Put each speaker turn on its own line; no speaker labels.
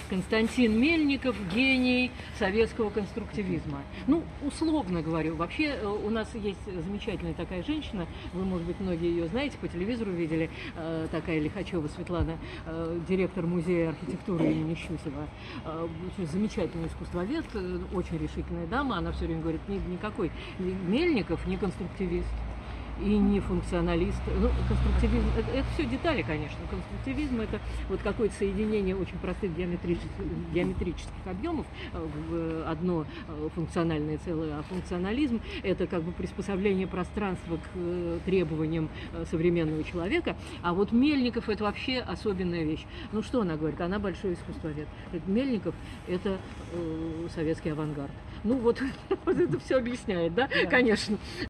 Константин Мельников – гений советского конструктивизма. Ну, условно говорю. Вообще у нас есть замечательная такая женщина, вы, может быть, многие ее знаете, по телевизору видели, такая Лихачева Светлана, директор музея архитектуры имени Щусева. Очень замечательный искусствовед, очень решительная дама. Она все время говорит, никакой Мельников не конструктивист и не функционалист. Ну, конструктивизм – это все детали, конечно. Конструктивизм – это вот какое-то соединение очень простых геометрических объемов в одно функциональное целое. А функционализм – это как бы приспособление пространства к требованиям современного человека. А вот Мельников – это вообще особенная вещь. Ну, что она говорит? Она большой искусствовед. Мельников – это советский авангард. Ну, вот это все объясняет, да? Конечно.